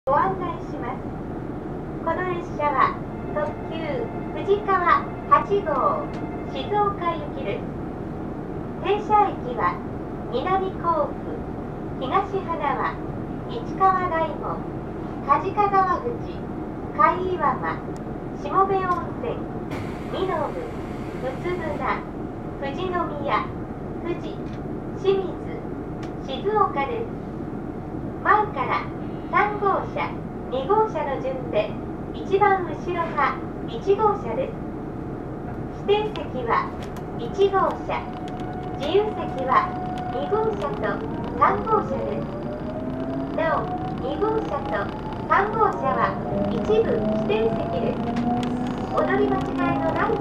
ご案内します。この列車は特急富士川8号静岡行きです。停車駅は南甲府、東花輪、市川大門、梶賀川口、海岩間、下部温泉、身延、宇都宮、富士宮、富士、清水、静岡です。前から3号車、2号車の順で一番後ろが1号車です。指定席は1号車、自由席は2号車と3号車です。なお、2号車と3号車は一部指定席です。お乗り間違いのない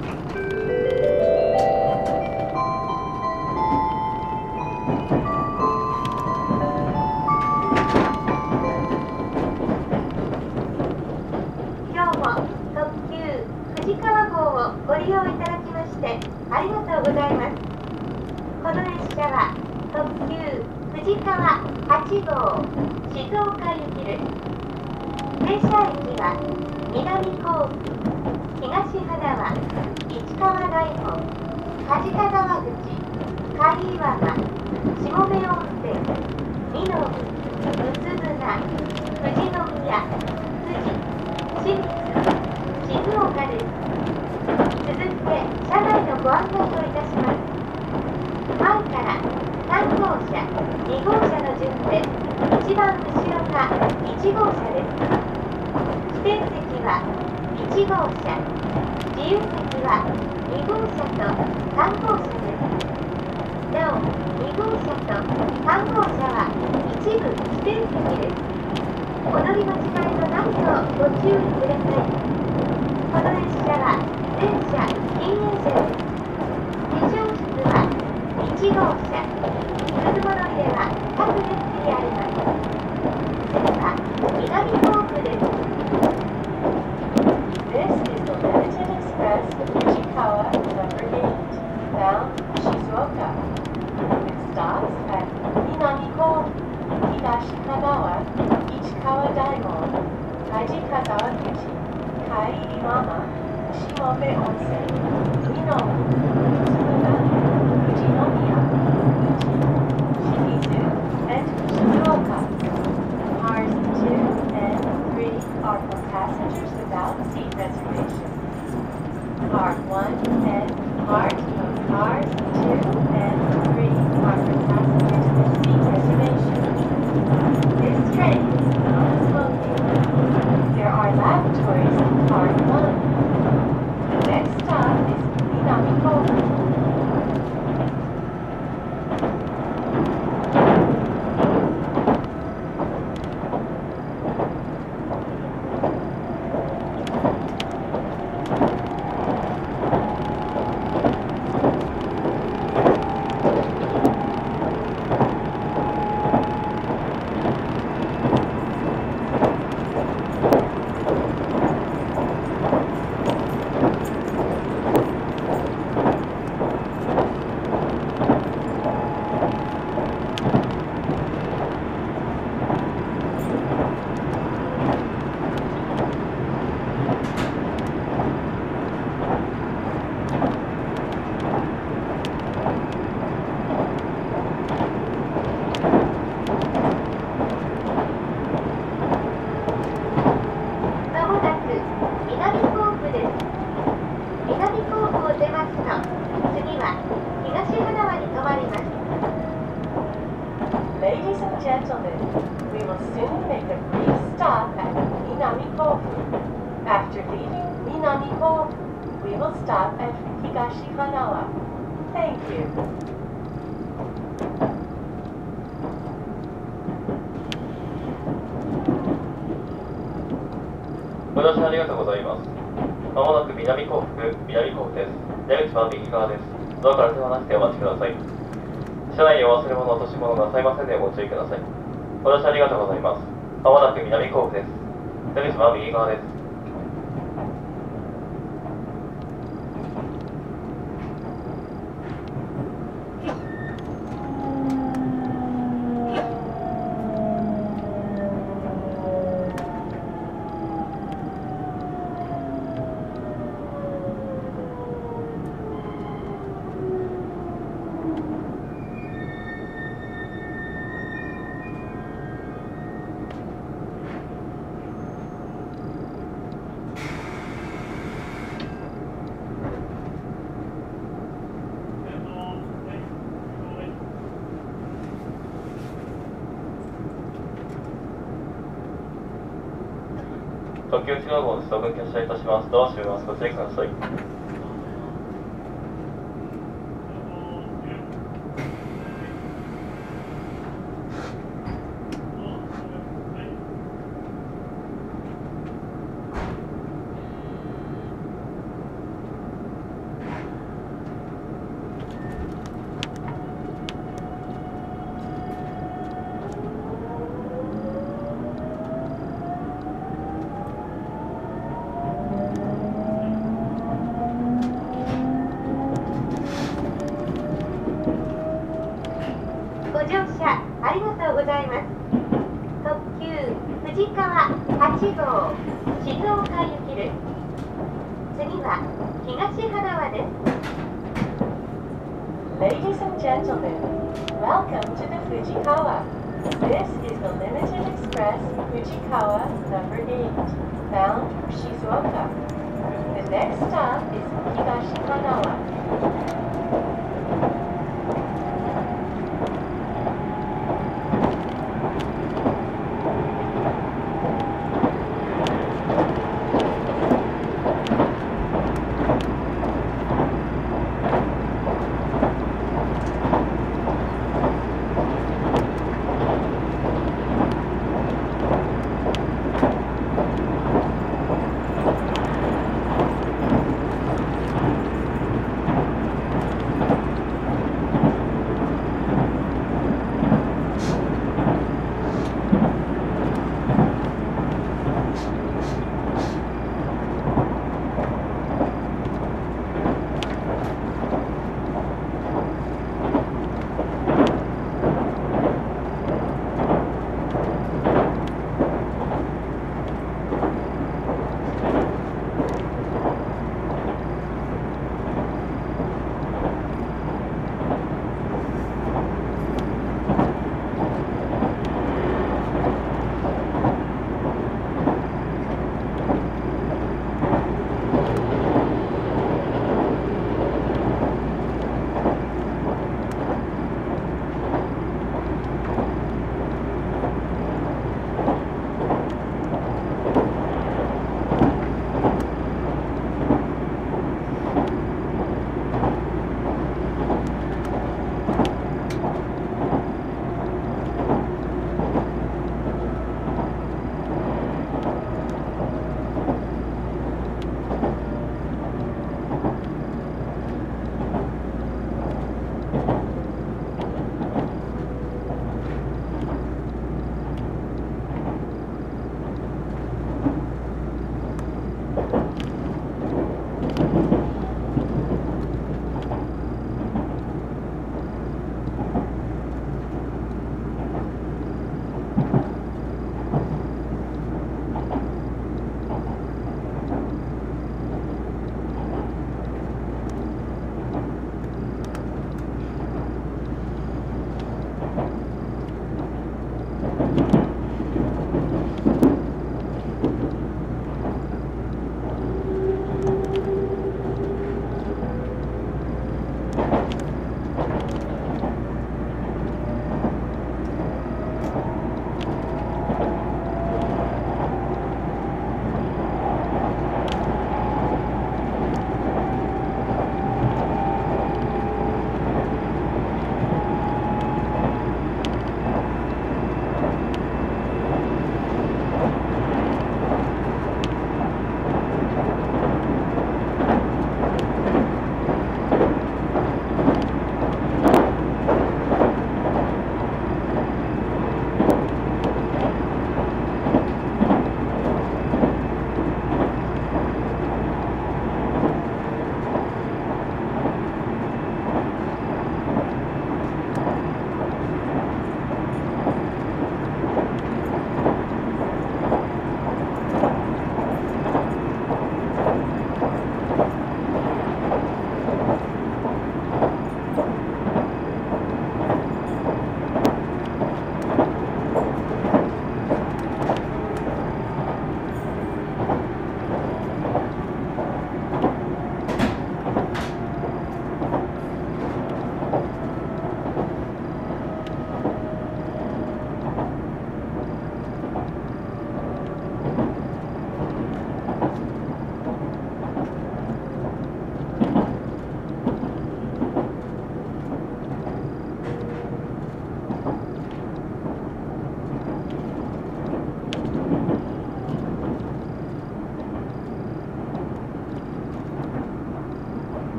富士川号をご利用いただきましてありがとうございます。この列車は特急富士川8号静岡行きです。停車駅は南甲府、東花輪、市川大門、梶賀川口、海岩間、下部温泉、身延、宇都宮、富士宮、富士、清水、静岡です。続いて車内のご案内をいたします。前から3号車、2号車の順で一番後ろが1号車です。指定席は1号車、自由席は2号車と3号車です。なお、2号車と3号車は一部指定席です。お乗り間違いのないようご注意ください。この列車は全車禁煙車です。非常室は1号車、水物入れは各デッキにあります。次は南甲府です。 This is the Limited Express Fujikawa number 8, bound Shizuoka. It stops at Minami Kofu, Higashikagawa, Ichikawa Daimon, Kajikazawa Guchi, Kai Iwama, Shimobe Onsen, Minobu, Utsunomiya, Fujinomiya, Uchi, Shimizu, and Shizuoka. Cars 2 and 3 are for passengers without seat reservation. Part 1 and part of cars 2 and 3 are for passengers with seat reservation. This train is non-smoking. There are lavatories in part 1. The next stop is Minami Kofu. ご乗車ありがとうございます。まもなく南甲府です。出口は右側です。ドアから手を離してお待ちください。車内にお忘れ物、落とし物なさいませんでご注意ください。ご乗車ありがとうございます。まもなく南甲府です。出口は右側です。 特急内側号です。お分岐発車いたします。ドア閉めます。ご注意ください。 ご乗車ありがとうございます。特急富士川8号静岡行きです。次は東花輪です。 Ladies and gentlemen, welcome to the Fujikawa. This is the Limited Express Fujikawa number 8, bound for Shizuoka. The next stop is Higashikanawa.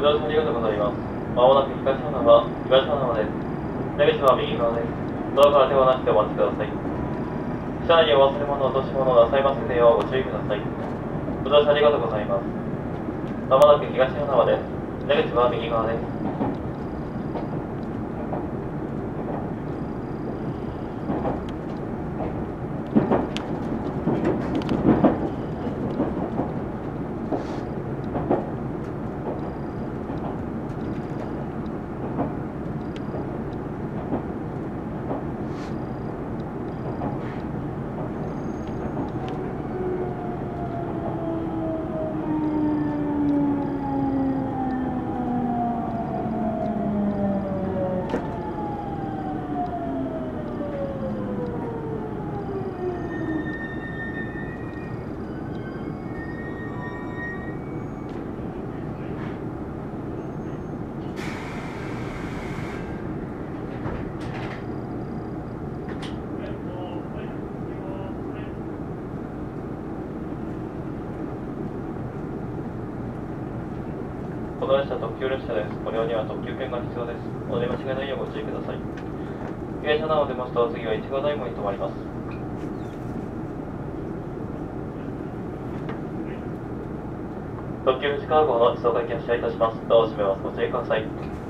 ご乗車ありがとうございます。まもなく東花輪です。出口は右側です。ドアから手を離してお待ちください。車内にお忘れ物、落とし物なさいませんようご注意ください。ご乗車ありがとうございます。まもなく東花輪です。出口は右側です。この列車は特急列車です。ご利用には特急券が必要です。お乗り間違いないようご注意ください。東車など出ますと次は市川大門に停まります。特急富士川号の自動回帰発車いたします。ドアを閉めます。ご注意ください。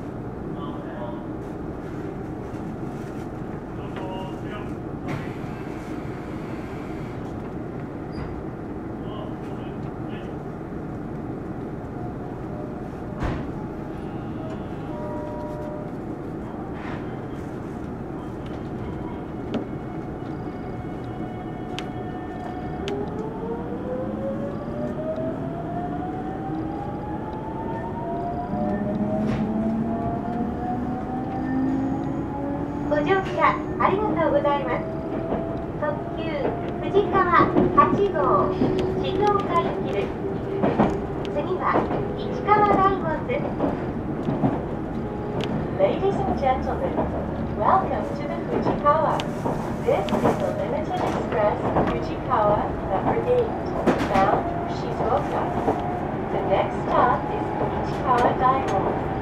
ご乗車ありがとうございます。特急富士川8号静岡行きです。次は市川大門です。 Ladies and gentlemen, welcome to the Fujikawa. This is the Limited Express Fujikawa number 8, bound for Shizuoka. The next stop is Ichikawa Daimon.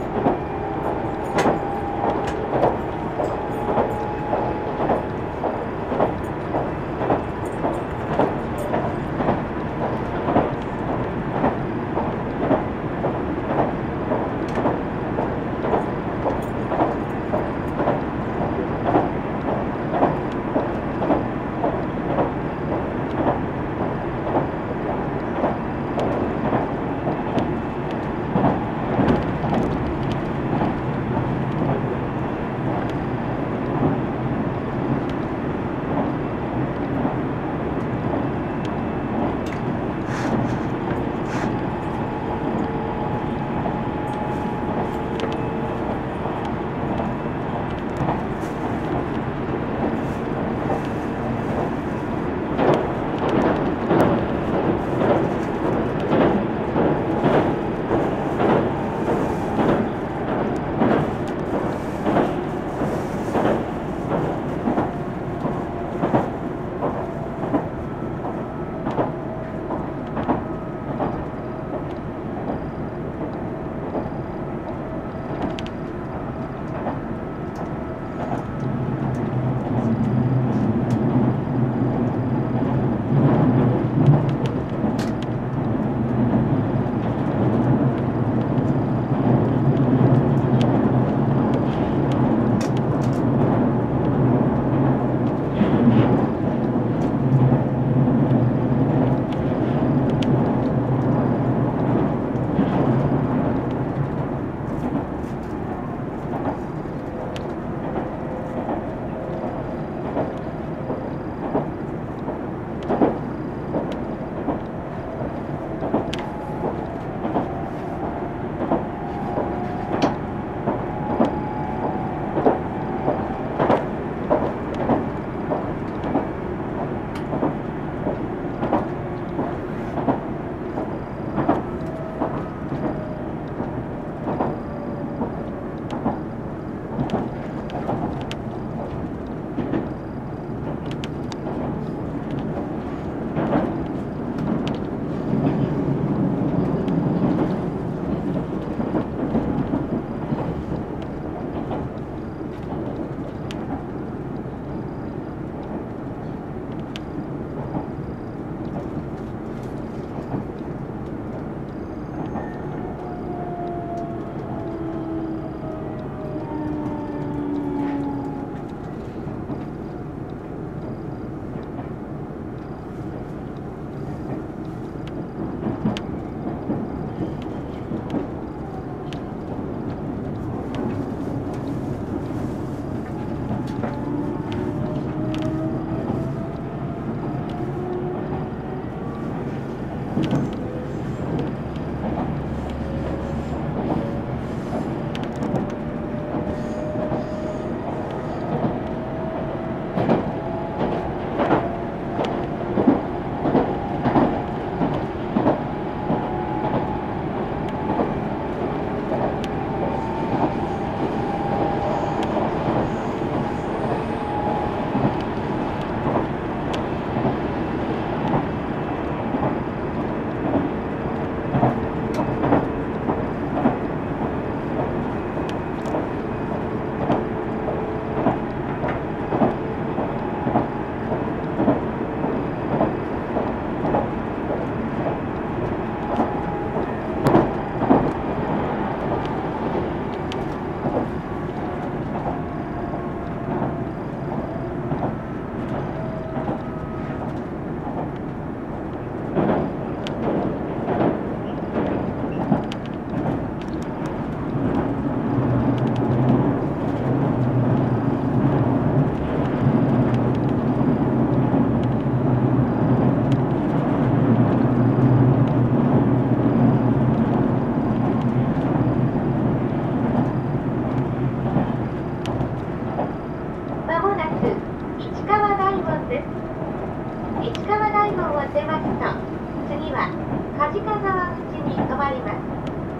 です。市川大門を出ますと、次は梶川沢口に停まります。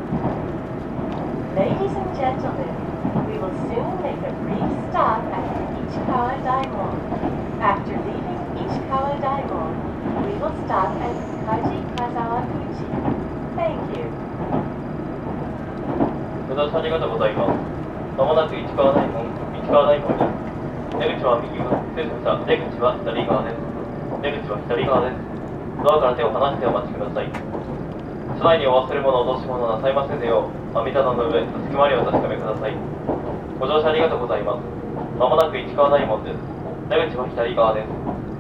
Ladies and gentlemen, we will soon make a brief stop at Ichikawa Daimon. After leaving Ichikawa Daimon, we will stop at Kajikazawa Fuji. Thank you. ご乗車ありがとうございます。まもなく市川大門です。出口は右側、失礼しました。出口は左側です。出口は左側です。ドアから手を離してお待ちください。車内にお忘れ物、落とし物なさいませんよう、網棚の上、隙間にお確かめください。ご乗車ありがとうございます。まもなく市川大門です。出口は左側です。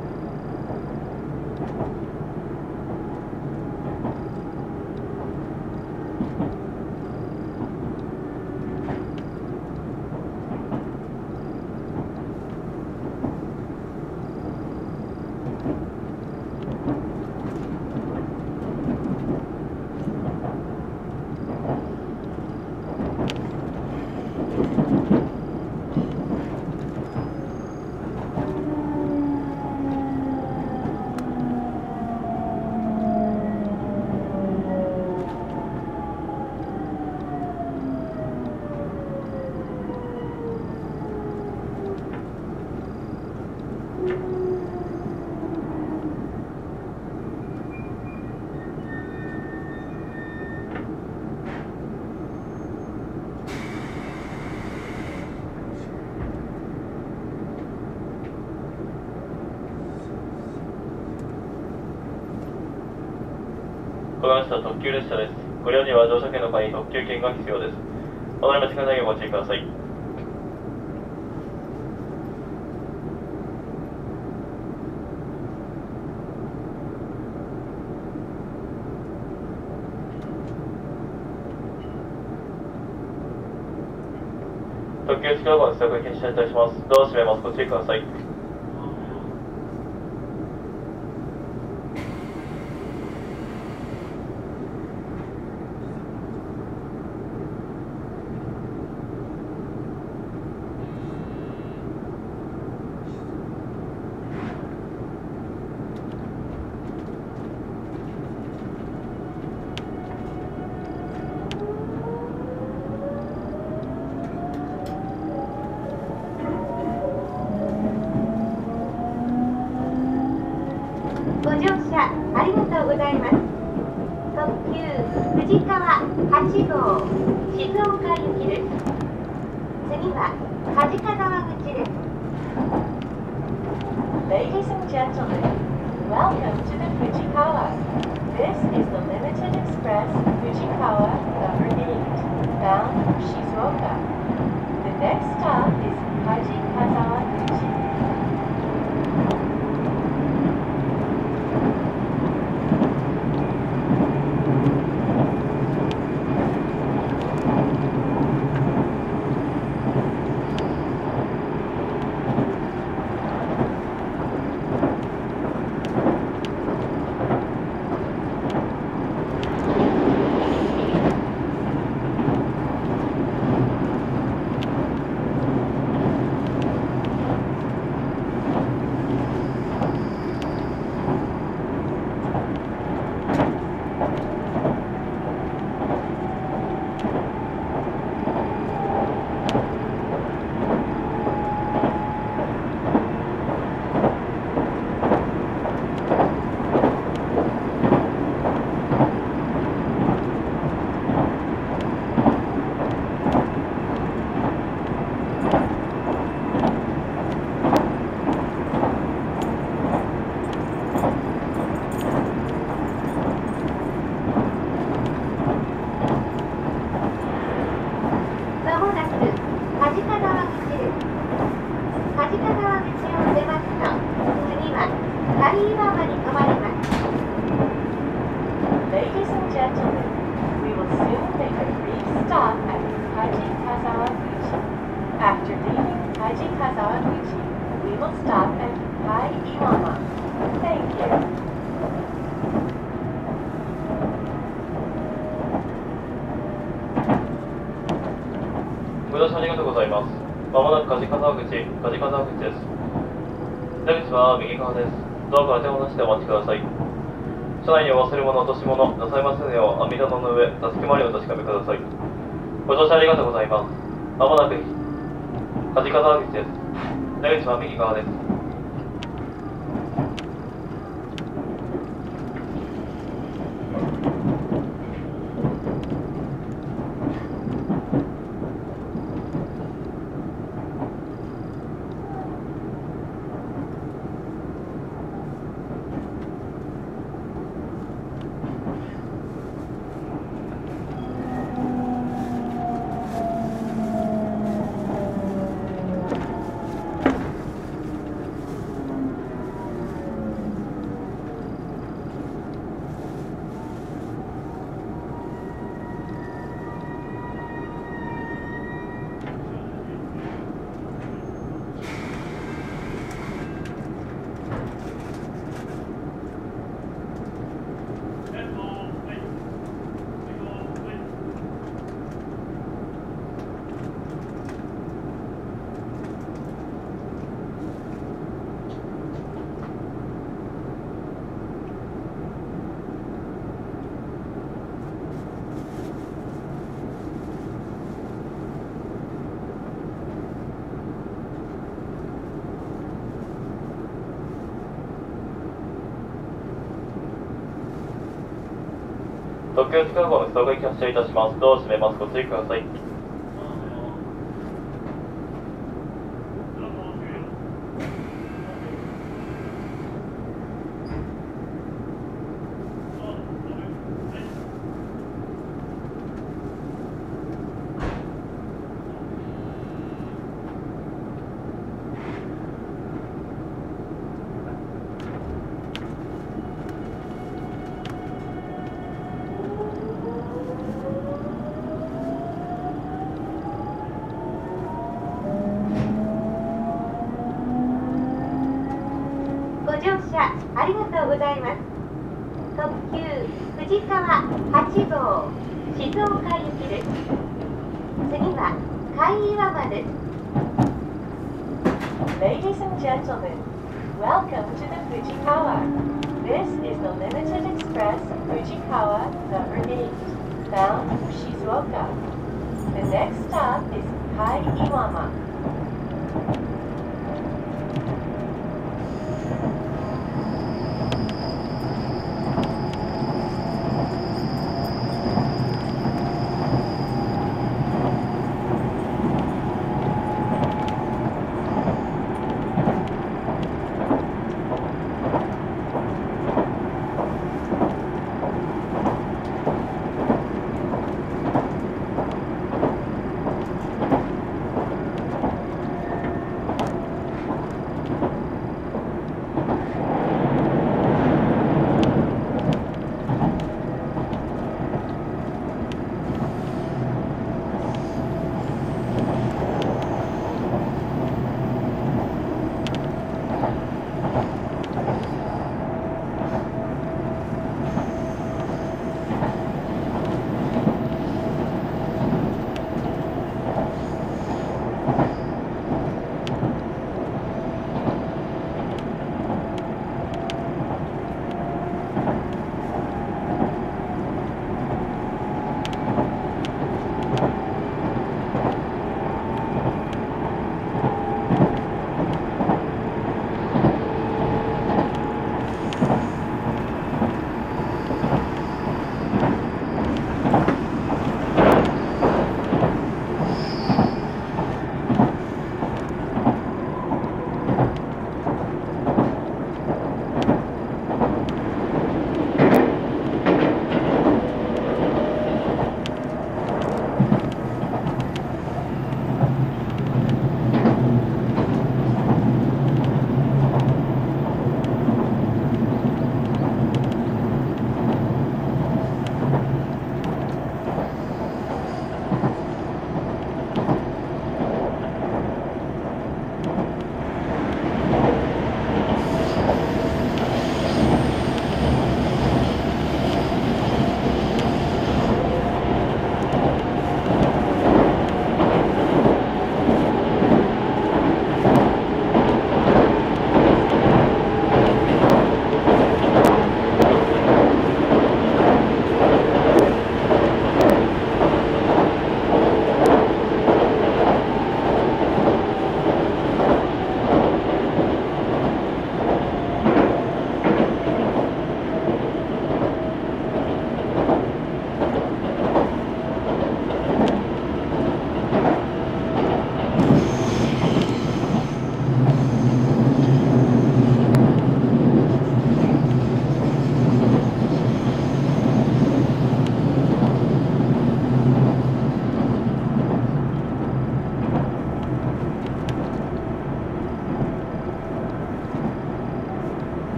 この列車は特急列車です。ご利用には乗車券の他に特急券が必要です。お乗り間違いないようご注意ください。特急近くの自宅禁止車に対します。ドアを閉めます。ご注意ください。 ご乗車ありがとうございます。特急富士川8号静岡行きです。次は梶川沢口です。 Ladies and gentlemen, welcome to the Fujikawa. This is the Limited Express Fujikawa number 8, bound for Shizuoka. The next stop is Kajikazawa Fuji. ご乗車ありがとうございます。まもなく梶川沢口です。 出口は右側です。ドアから手を離してお待ちください。車内にお忘れ物、落とし物なさいませぬよう網戸の上、座席周りをお確かめください。ご乗車ありがとうございます。まもなく梶川口です。出口は右側です。特急近くの人が発車いたします。ドアを閉めます。ご注意ください。 ご乗車ありがとうございます。特急富士川8号静岡行きです。次は海岩間です。 Ladies and gentlemen, welcome to the Fujikawa. This is the Limited Express Fujikawa number 8, bound for Shizuoka. The next stop is Kaiiwama.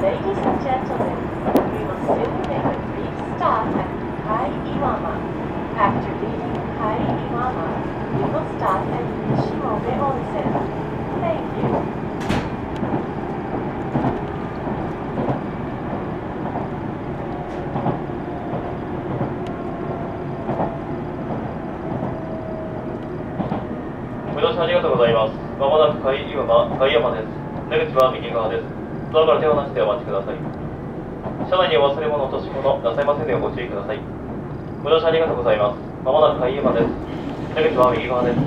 Ladies and gentlemen, we will soon make a brief stop at Kai Iwama. After leaving Kai Iwama, we will stop at Shimobe Onsen. Thank you. ご乗車ありがとうございます。まもなく海山です。出口は右側です。ドアから手を離してお待ちください。車内にお忘れ物、落とし物なさいませんでご注意ください。ご乗車ありがとうございます。まもなく海山です。出口は右側です。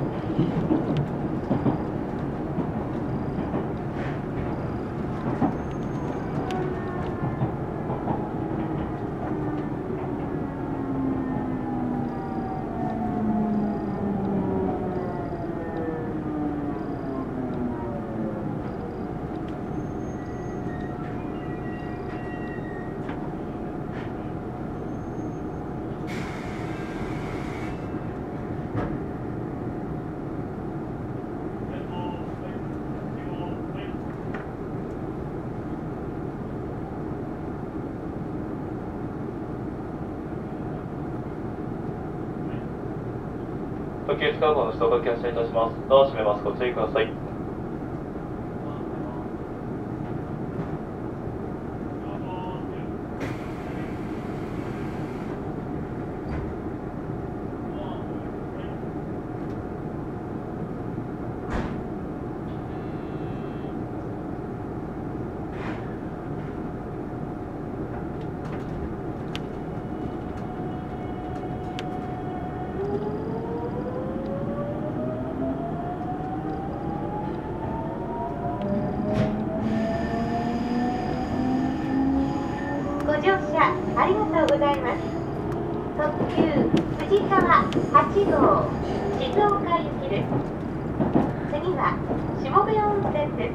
特急使う方の人が発車いたします。ドアを閉めます。ご注意ください。 ご乗車ありがとうございます。特急藤川8号静岡行きです。次は下部温泉です。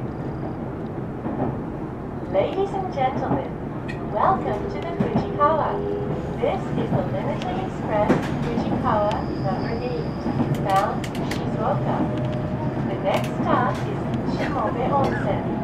Ladies and gentlemen, welcome to the Fujikawa. This is the Limited Express Fujikawa number 8, bound to Shizuoka. The next stop is Shimobe Onsen.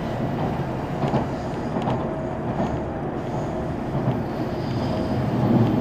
ご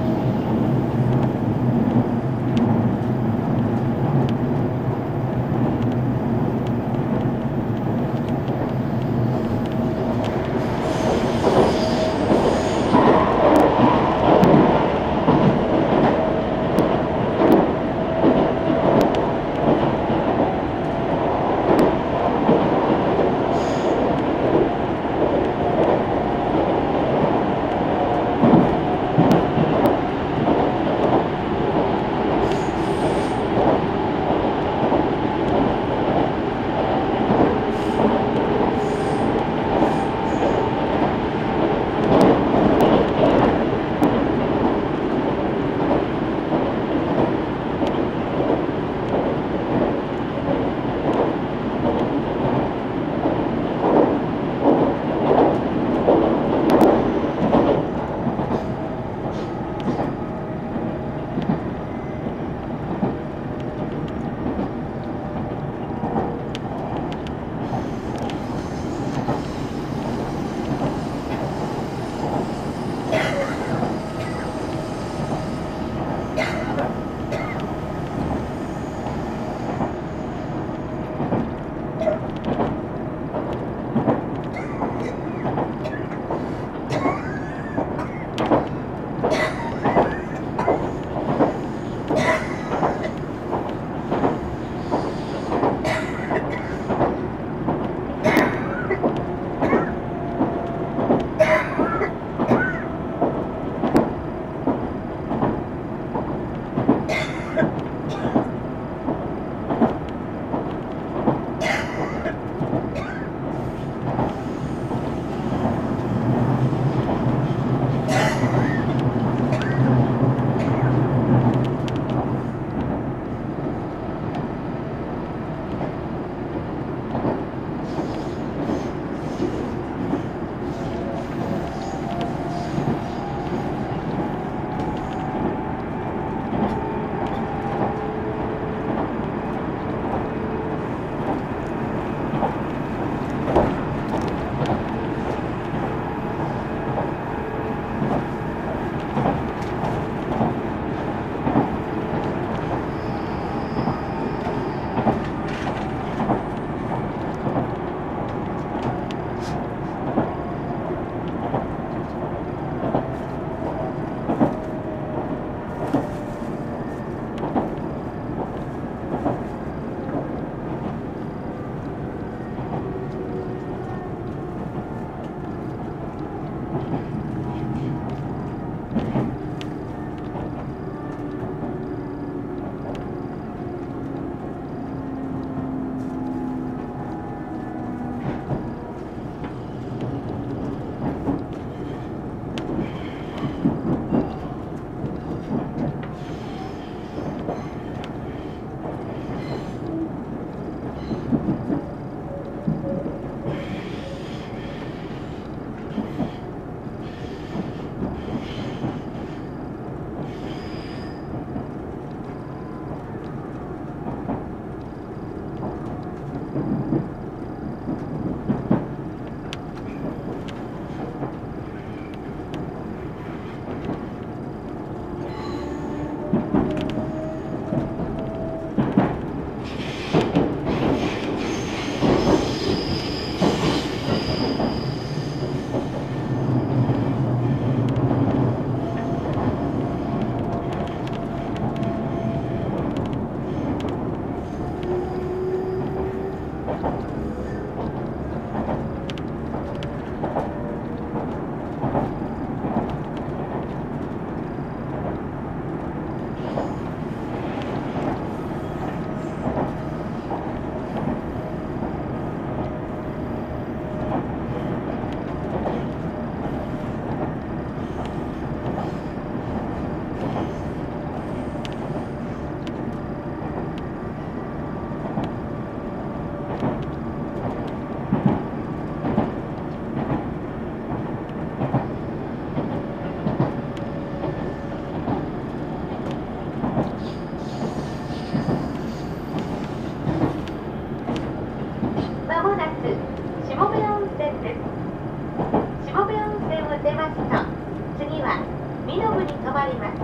まります。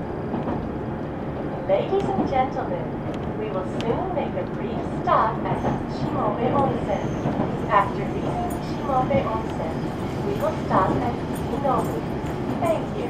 Ladies and gentlemen, we will soon make a brief stop at Shimobe Onsen. After leaving Shimobe Onsen, we will stop at Inobu. Thank you.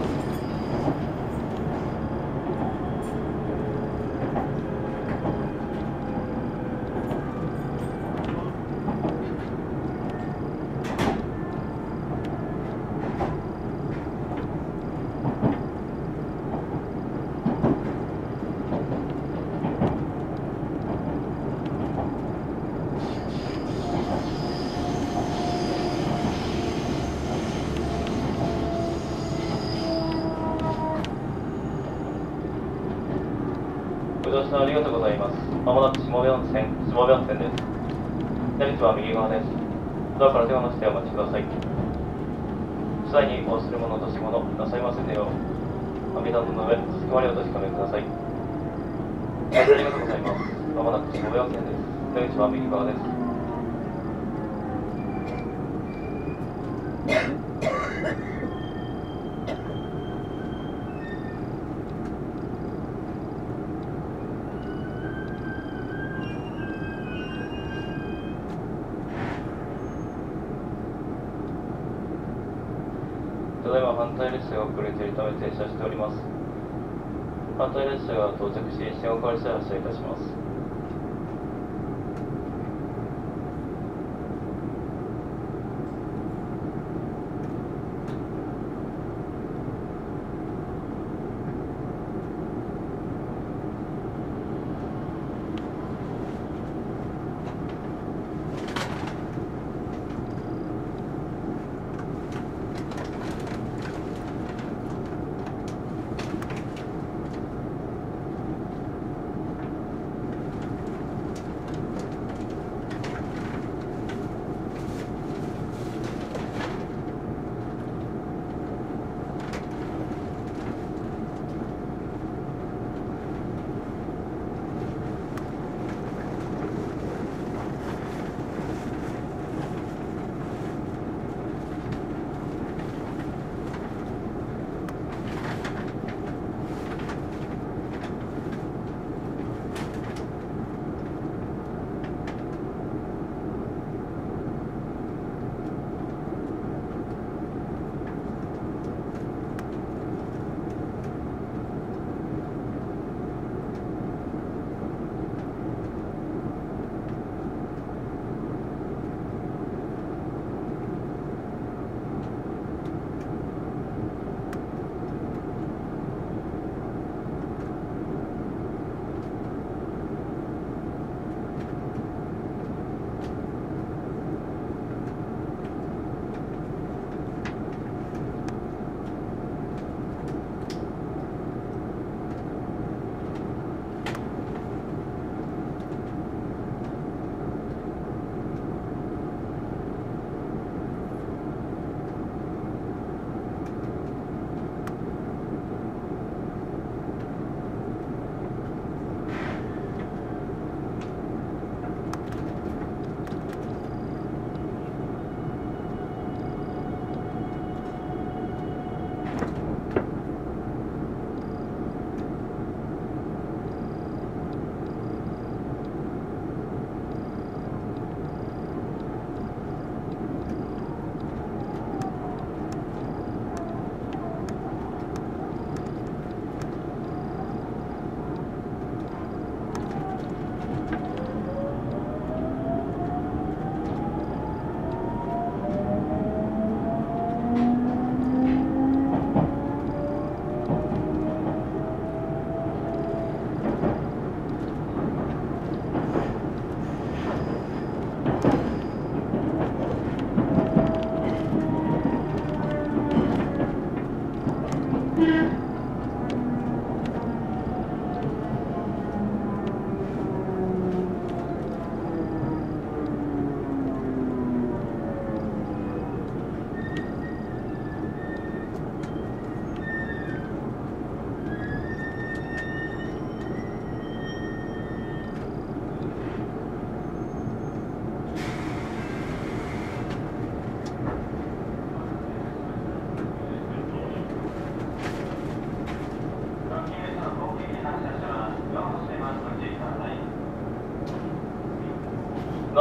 ご乗車ありがとうございます。まもなく下部温泉です。出口は右側です。ドアから手を離してお待ちください。車内にお忘れ物、落とし物なさいませんよう。網棚の上、隙間にお確かめください。ありがとうございます。まもなく下部温泉です。出口は右側です。ただいま反対列車が遅れているため停車しております。反対列車が到着し、信号変わり次第発車いたします。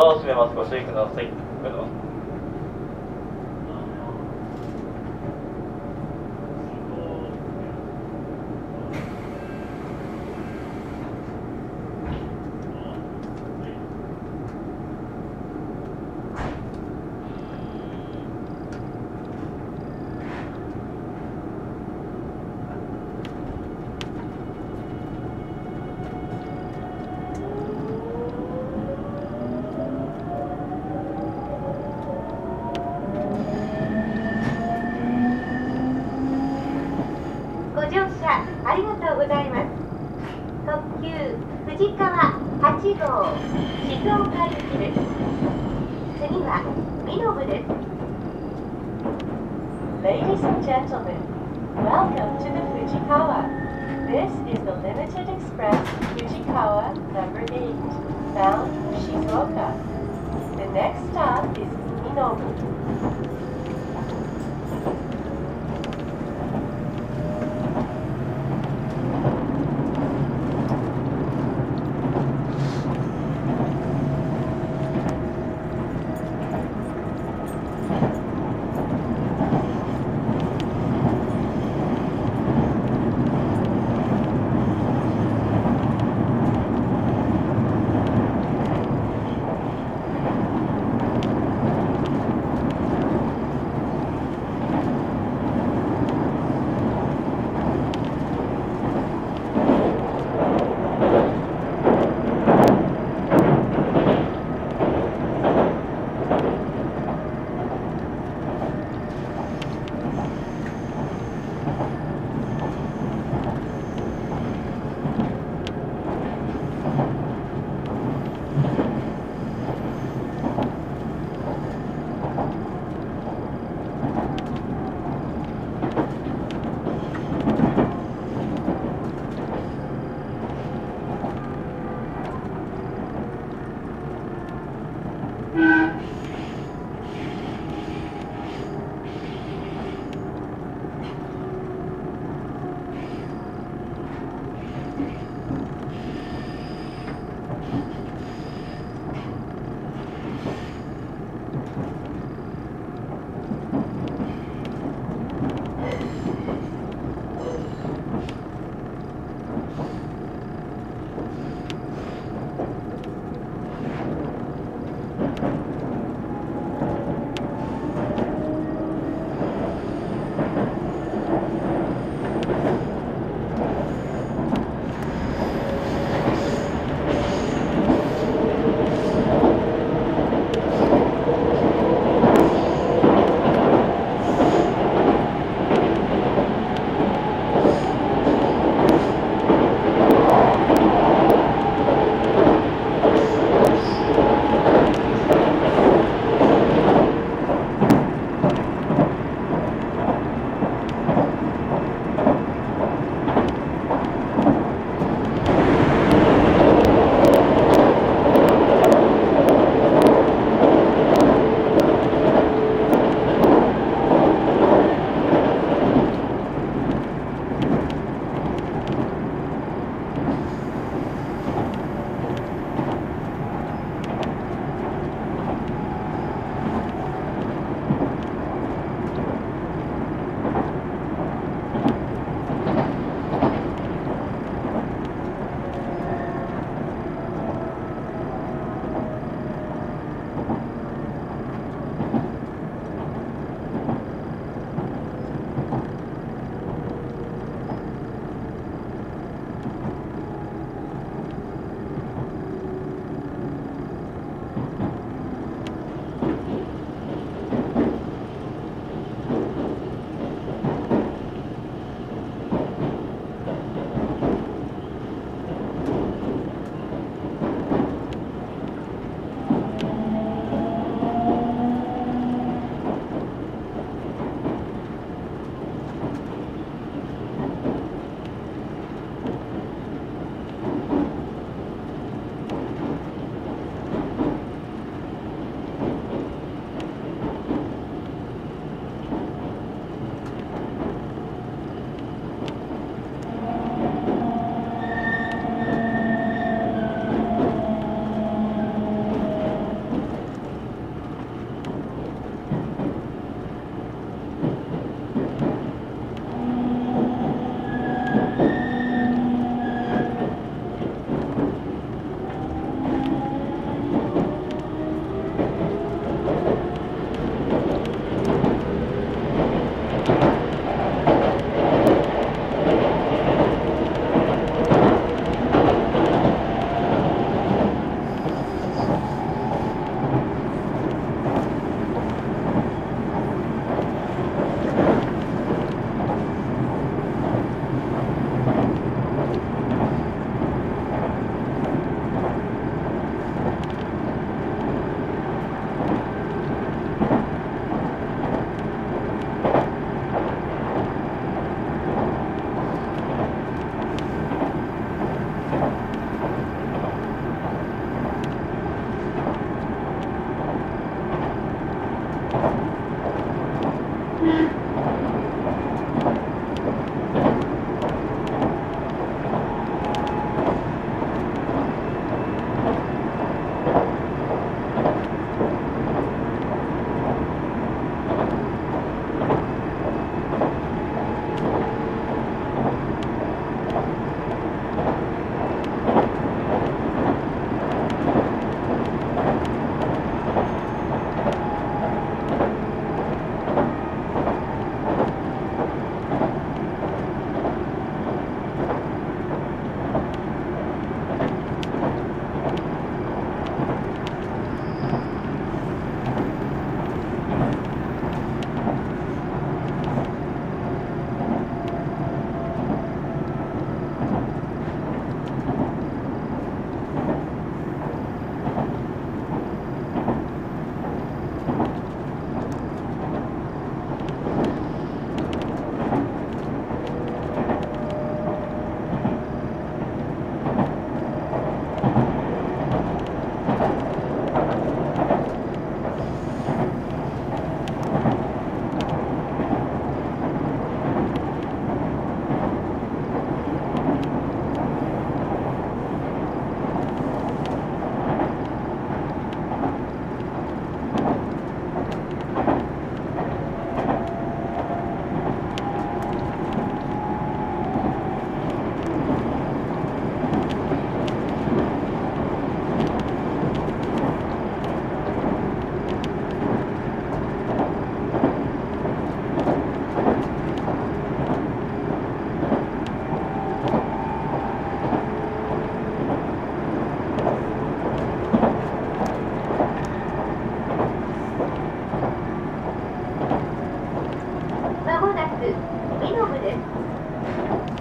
ドアを閉めます。ご注意ください。それでは。 ご乗車ありがとうございます。特急富士川8号静岡行きです。次は身延です。 Ladies and gentlemen, welcome to the Fujikawa. This is the Limited Express Fujikawa number 8, bound for Shizuoka. The next stop is Minobu.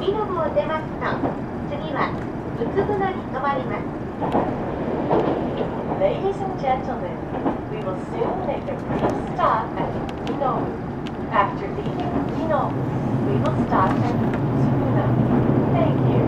身延を出ますと、次はうつぶなに止まります。 Ladies and gentlemen, we will soon make a brief stop at Minobu. After leaving Minobu, we will stop at Utsubuna. Thank you.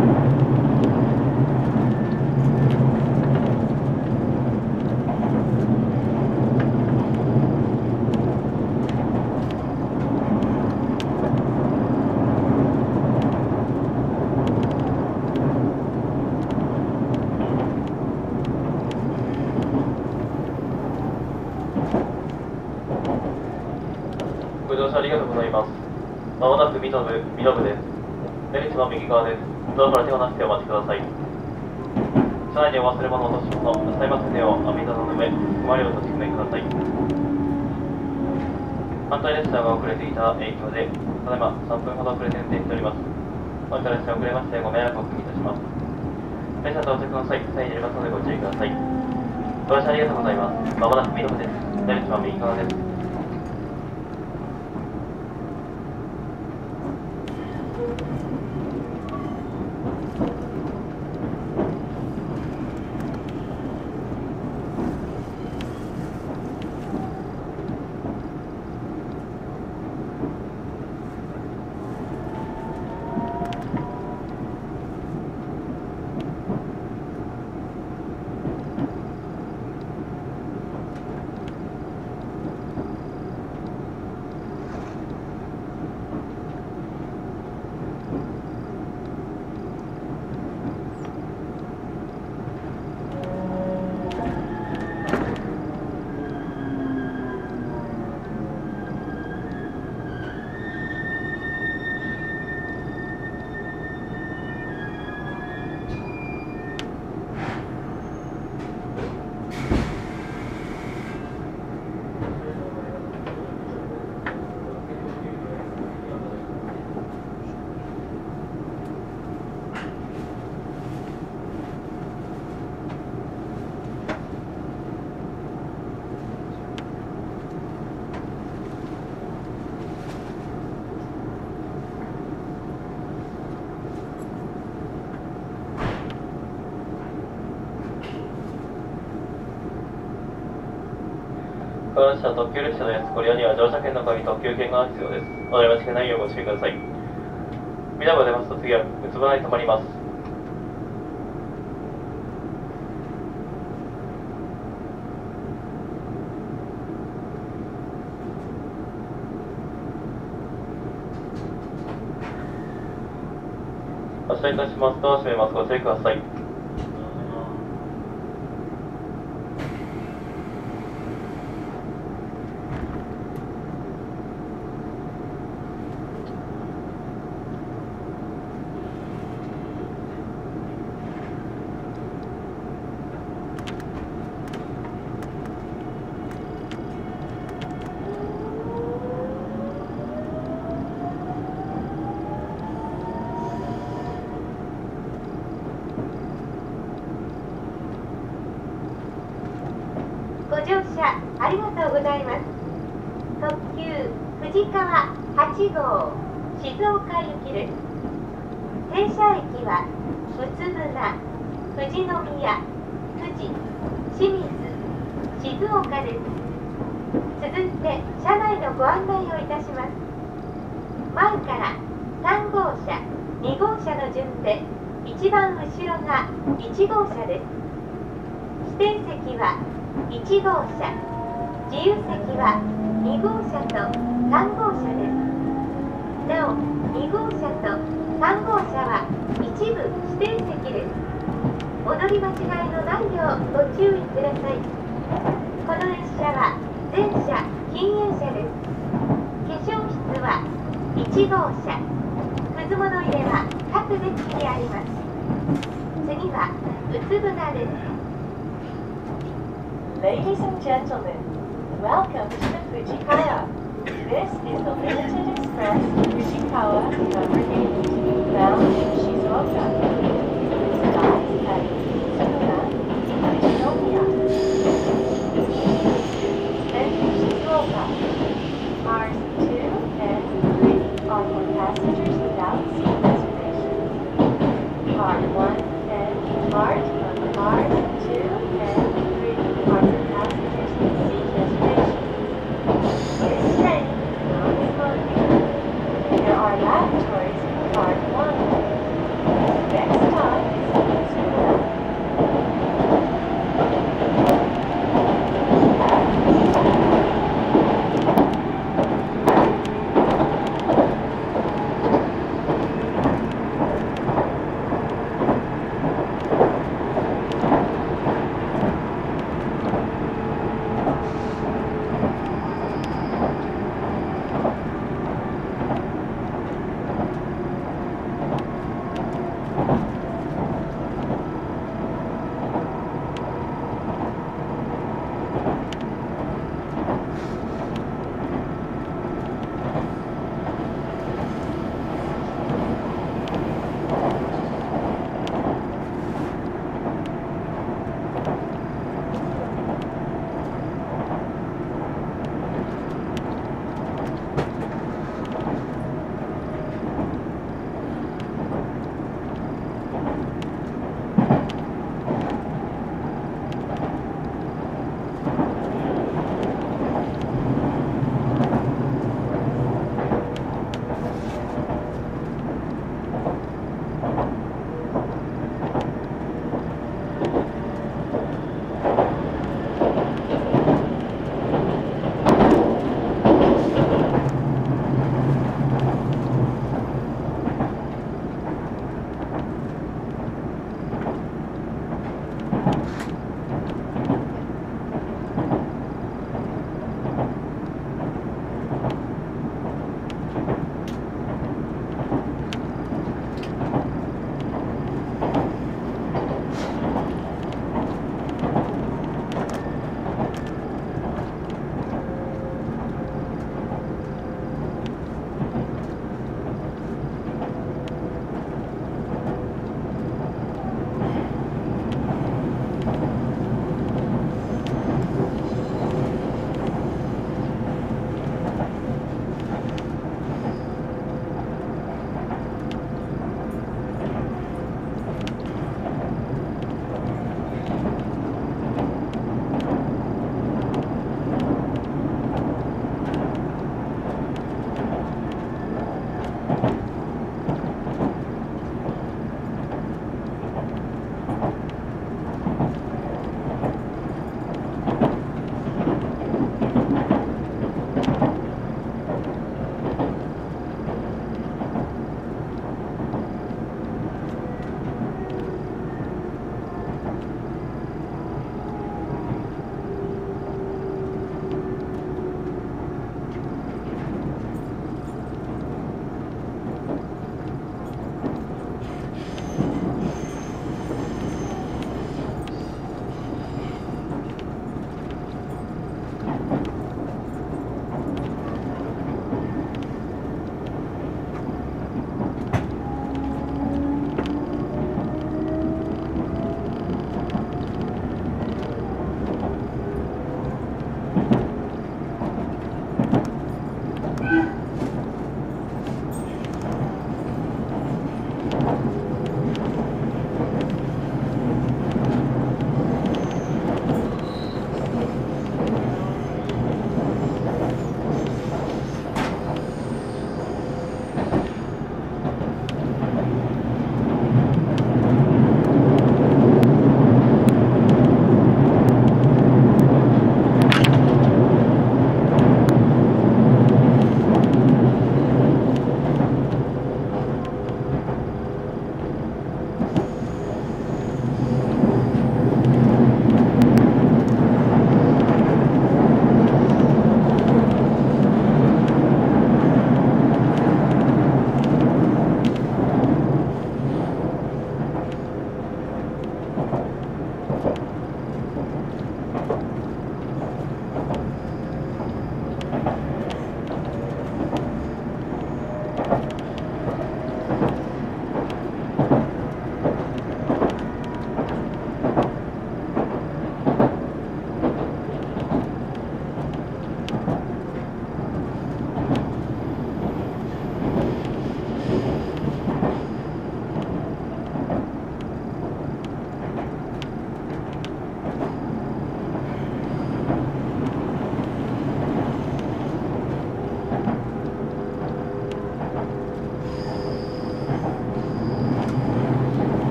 ご乗車ありがとうございます。まもなく身延です。出口の右側です。ドアから手を出してお待ちください。車内にお忘れ物、落とし物、なさいませんよう網棚の上、止まりをご確認ください。反対列車が遅れていた影響で、ただいま3分ほど遅れて運転しております。本日列車遅れましてご迷惑をおかけいたします。列車到着の際、サインになりますのでご注意ください。ご乗車ありがとうございます。まもなく身延です。出口は右側です。この列車は特急列車です。ご利用には乗車券の鍵と特急券が必要です。お乗り間違いないようご注意ください。身延を出ますと次はうつぶなに止まります。発車いたします。ドアを閉めます。ご注意ください。 ご乗車ありがとうございます。特急富士川8号静岡行きです。停車駅はうつぶな、富士宮、富士、清水、静岡です。続いて車内のご案内をいたします。前から3号車、2号車の順で一番後ろが1号車です。指定席は1号車、自由席は2号車と3号車です。なお、2号車と3号車は一部指定席です。お乗り間違いのないようご注意ください。この列車は全車禁煙車です。化粧室は1号車、くず物入れは各デッキにあります。次はうつぶなです。 Ladies and gentlemen, welcome to the Fujikawa. This is the Limited Express Fujikawa number 8, bound to Shizuoka. Stop at Utsubuna, Ichinomiya. Then Shizuoka. Cars 2 and 3 are for passengers without seats.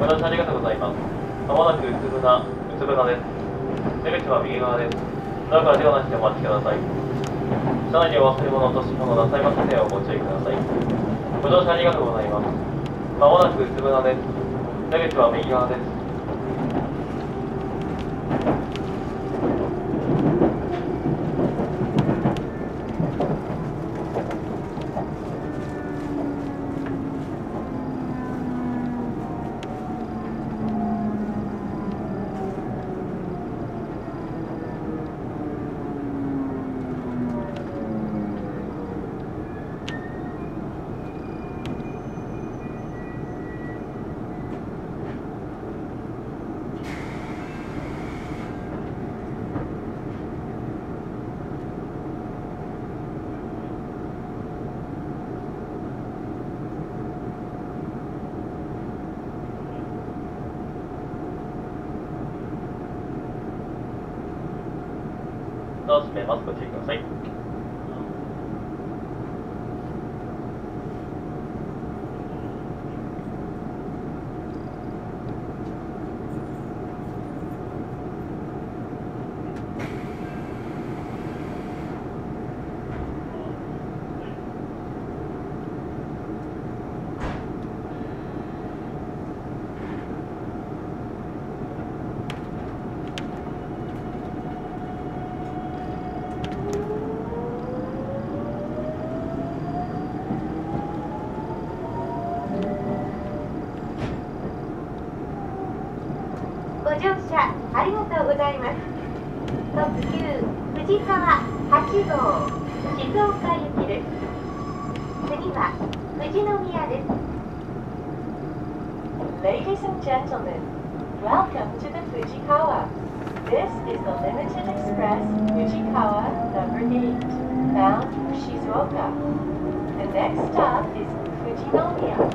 ご乗車ありがとうございます。まもなくうつぶなです。出口は右側です。ドアから手を出してお待ちください。車内にお忘れ物、落とし物なさいませんようご注意ください。ご乗車ありがとうございます。まもなくうつぶなです。出口は右側です。ドアを閉めます。ご注意ください。 ご乗車ありがとうございます。特急富士川8号静岡行きです。次は富士宮です。 Ladies and gentlemen, welcome to the Fujikawa. This is the Limited Express Fujikawa number 8, bound for Shizuoka. The next stop is Fujinomiya.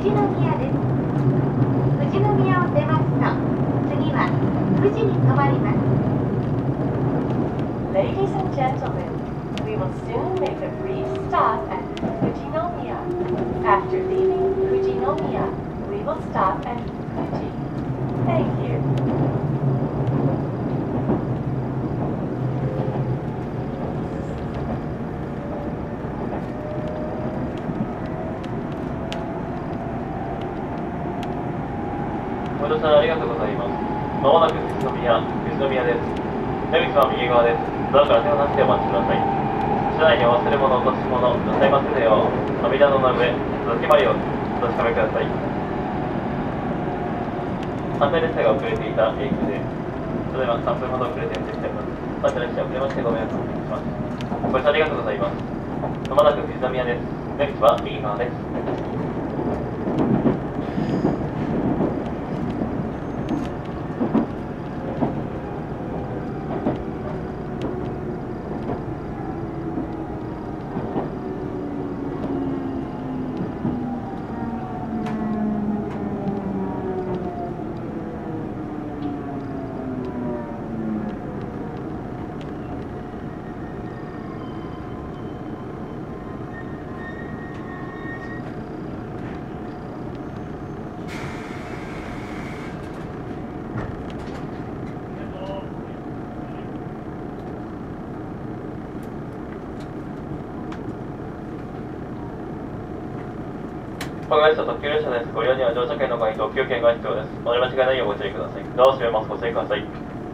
富士宮です。富士宮を出ますと、次は富士に停まります。 Ladies and gentlemen, we will soon make a brief stop at Fujinomiya. After leaving Fujinomiya, we will stop at Fuji. Thank you. ご乗車ありがとうございます。まもなく富士宮です。出口は右側です。ドアから手を出してお待ちください。車内にお忘れ物、落とし物なさいませぬよう、扉の上、続きまりをお確かめください。反対列車が遅れていた駅で、ただいま3分ほど遅れて運転しております。反対列車遅れましてご迷惑をおかけします。ご乗車ありがとうございます。まもなく富士宮です。出口は右側です。この会社特急列車です。ご利用には乗車券の紙と特急券が必要です。お乗り間違いないようご注意ください。ドアを閉めます。ご注意ください。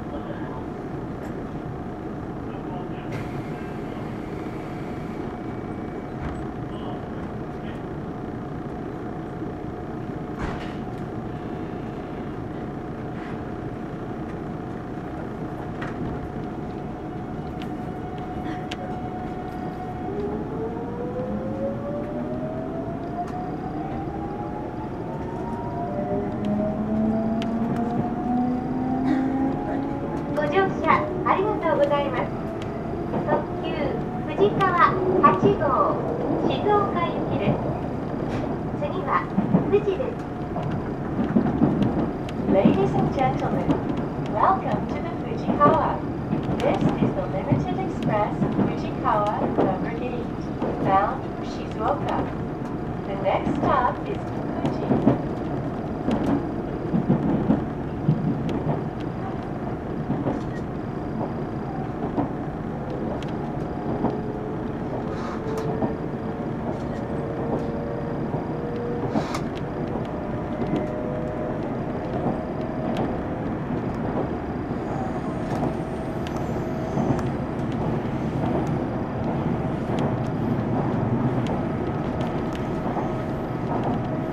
ご乗車ありがとうございます。特急富士川8号静岡行きです。次は富士です。 Ladies and gentlemen, welcome to the Fujikawa. This is the Limited Express Fujikawa number 8, bound for Shizuoka. The next stop is Fuji. ご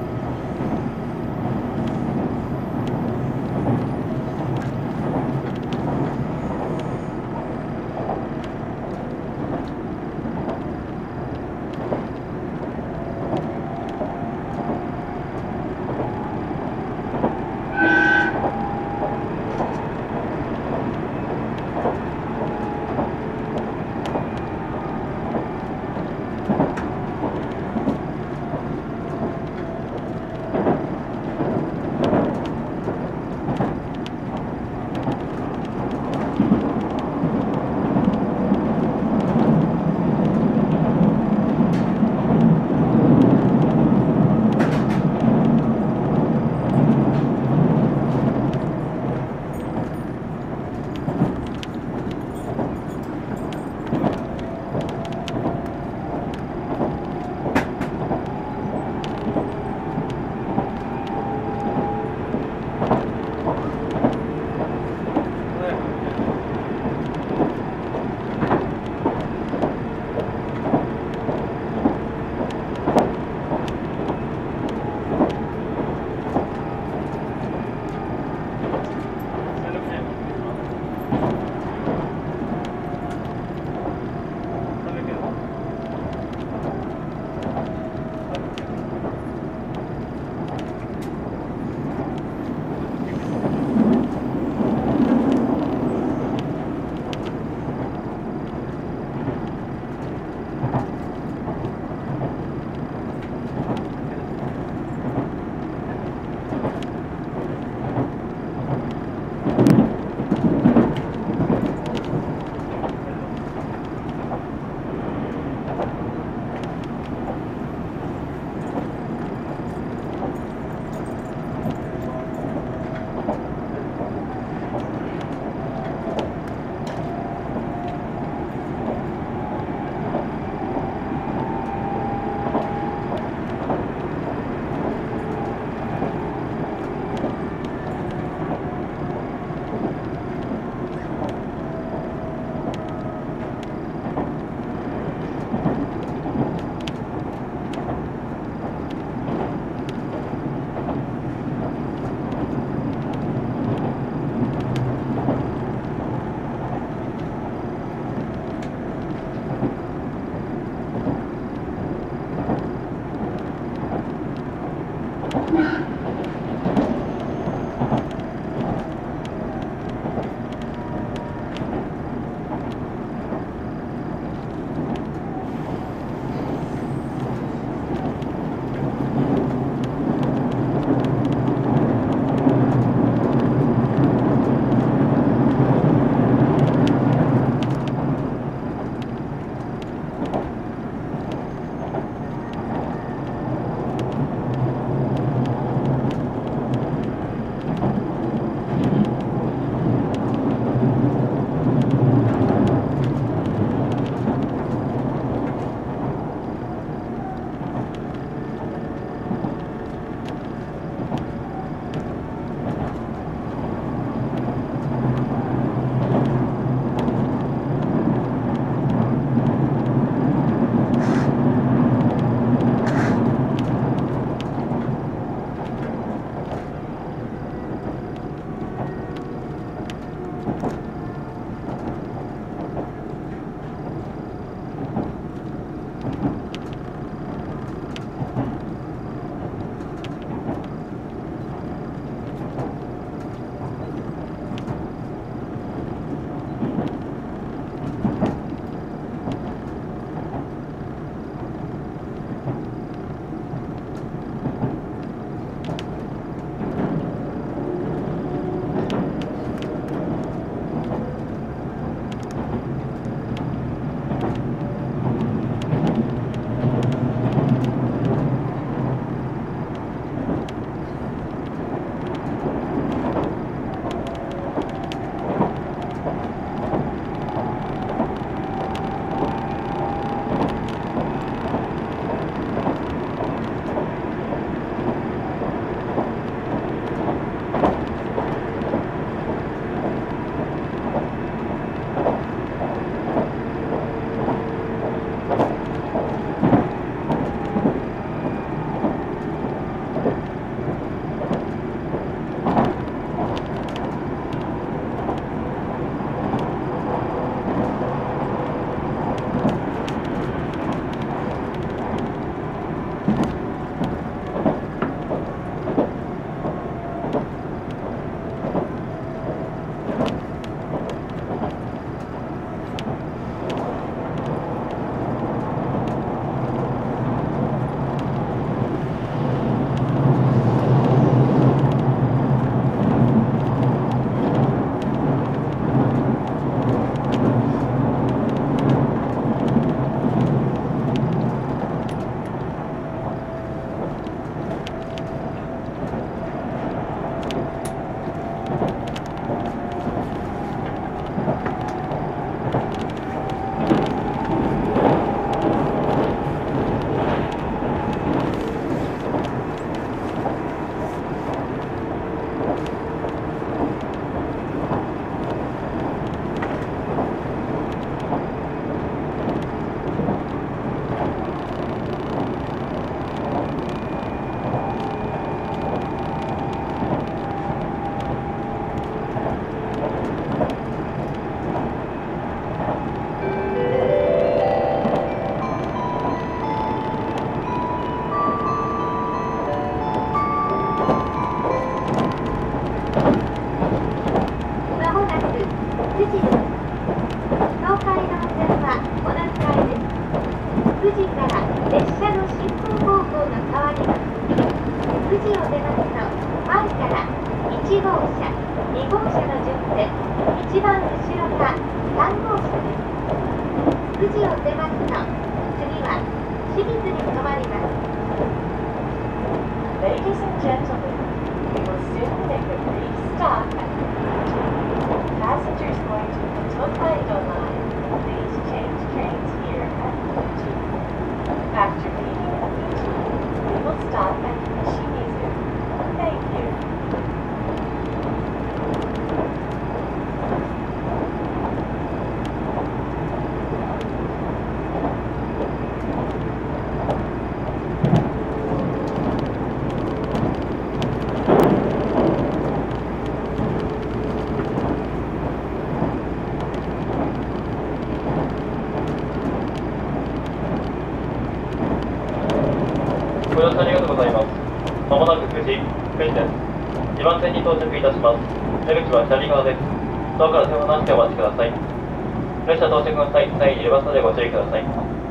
まもなく9時です。2番線に到着いたします。出口は左側です。ドアから手を離してお待ちください。列車到着の際に入れますのでご注意ください。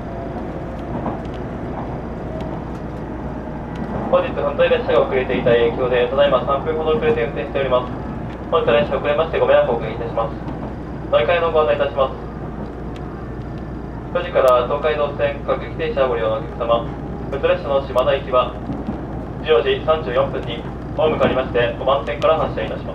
本日本当に列車が遅れていた影響で、ただいま3分ほど遅れて運転しております。本日は列車遅れましてご迷惑をおかけいたします。乗り換えのご案内いたします。9時から東海道線各駅停車をご利用のお客様、普通列車の島田行きは14時34分にホームからありまして5番線から発車いたします。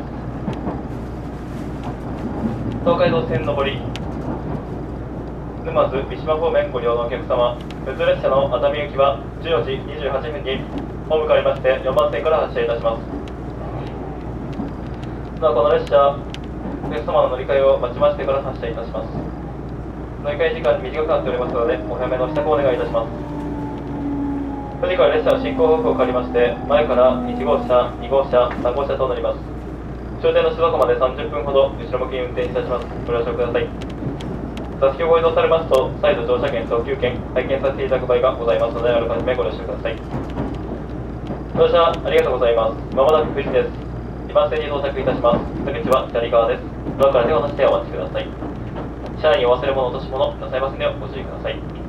東海道線上り沼津三島方面ご利用のお客様、普通列車の熱海行きは14時28分にホームからありまして4番線から発車いたします。この列車、お客様の乗り換えを待ちましてから発車いたします。乗り換え時間短くなっておりますので、お早めの支度をお願いいたします。9時から列車は進行方向を変わりまして、前から1号車、2号車、3号車となります。終点の静岡まで30分ほど後ろ向きに運転いたします。ご了承ください。座席をご移動されますと、再度乗車券、特急券、拝見させていただく場合がございますので、あらかじめご了承ください。乗車ありがとうございます。まもなく9時です。2番線に到着いたします。出口は左側です。ドアから手を離してお待ちください。車内にお忘れ物、落とし物なさいませんようご注意ください。